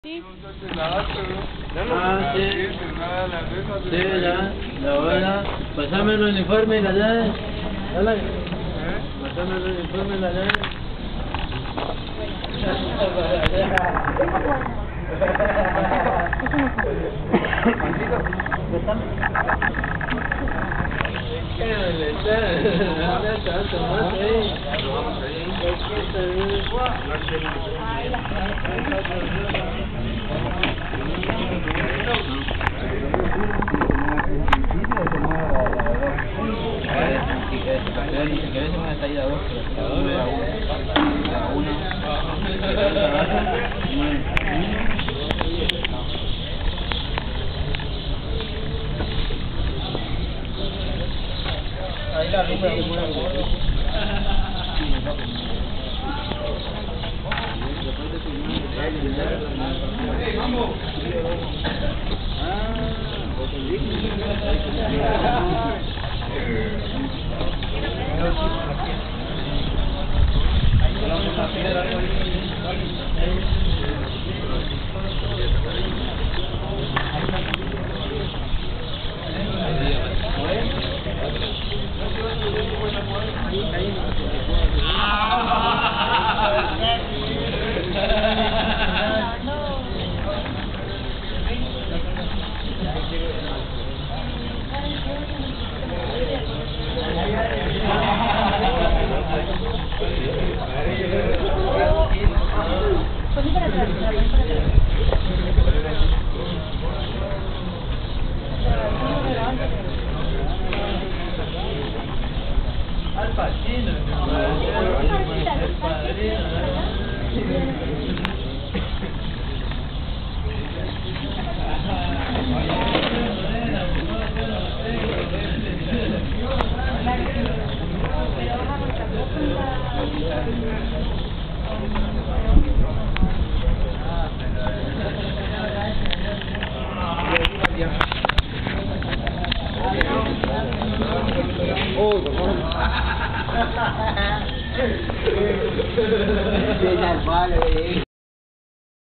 Sí. Ah, sí. Sí, ya. La hora. Pasame el uniforme y la llave. Dale. Pasame el uniforme y la llave. Ahí la rumba es buena. Al Pacino, el padrino. Vale.